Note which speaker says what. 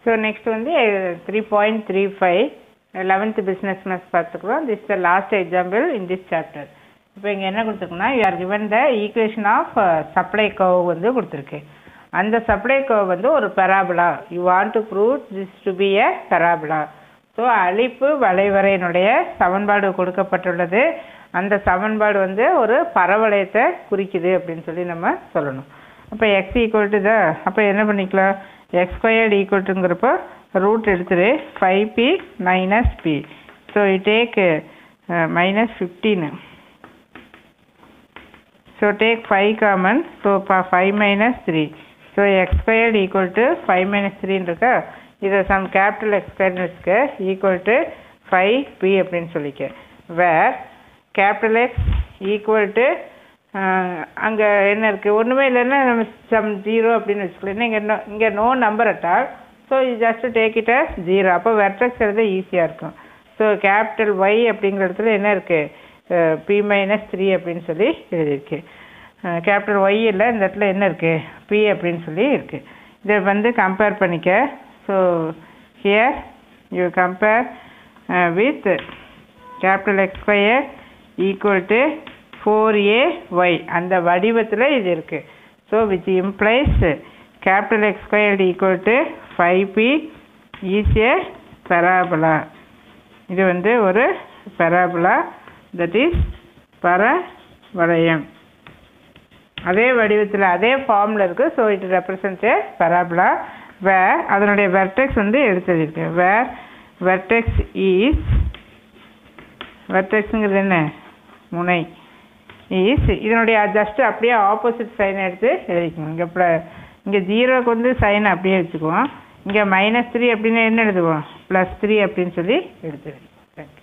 Speaker 1: So next வந்து 3.35 11th business maths பார்த்துக்குறோம். This the last example in this chapter. இப்போ இங்கே என்ன கொடுத்துருக்குன்னா, you are given the equation of supply curve வந்து கொடுத்துருக்கு. அந்த சப்ளை கர்வ் வந்து ஒரு parabola. You want to prove this to be a parabola. So அழிப்பு வளைவரையினுடைய சமன்பாடு கொடுக்கப்பட்டுள்ளது. அந்த சமன்பாடு வந்து ஒரு பரவளையத்தை குறிக்குது அப்படின்னு சொல்லி நம்ம சொல்லணும். அப்போ எக்ஸ் ஈக்குவல் டு த, அப்போ என்ன பண்ணிக்கலாம், எக்ஸ் ஸ்கொயர்டு ஈக்குவல் டுங்கிறப்போ ரூட் எடுத்துரு 5p minus p. So you take minus 15. So take 5 common. So 5 minus 3. So x squared equal to 5 minus 3 இருக்கா, இதை சம் கேபிட்டல் எக்ஸ் ஸ்கொயர்னு வச்சுக்க, ஈக்குவல் டு 5p அப்படின்னு சொல்லிக்க. Where capital x equal to அங்கே என்ன இருக்குது, ஒன்றுமே இல்லைன்னா நம்ம சம் 0 அப்படின்னு வச்சுக்கலாம். இங்கே நோ நம்பர் அட்டால். ஸோ இது ஜஸ்ட் டேக் இட் அஸ் 0. அப்போ வெர்டெக்ஸ் எழுத ஈஸியாக இருக்கும். ஸோ கேபிட்டல் ஒய் அப்படிங்கிற இடத்துல என்ன இருக்குது, p மைனஸ் 3 அப்படின்னு சொல்லி எழுதியிருக்கு. கேபிட்டல் ஒய் இல்லை, இந்த இடத்துல என்ன இருக்குது, p அப்படின்னு சொல்லி இருக்குது. இதை வந்து கம்பேர் பண்ணிக்க. So here you compare with capital x square equal to 4ay, அந்த வடிவத்தில் இது இருக்குது. So which implies capital x squared equal to 5p is a parabola. இது வந்து ஒரு பெராபுலா, தட் இஸ் பரவளையம். அதே வடிவத்தில் அதே ஃபார்மில் இருக்குது. So it represent a parabola. Where அதனுடைய வெர்டெக்ஸ் வந்து எடுத்துருக்கு. வேர் வெர்டெக்ஸ் இஸ், வெர்டெக்ஸுங்கிறது என்ன, முனை, இஸ் இதனுடைய ஜஸ்ட் அப்படியே ஆப்போசிட் சைனை எடுத்து எழுதிக்கணும். இங்கே 0க்கு வந்து சைனை அப்படியே வச்சுக்குவோம். இங்கே -3 அப்படின்னு என்ன எழுதுவோம், +3 அப்படின்னு சொல்லி எடுத்துருவோம். தேங்க்யூ.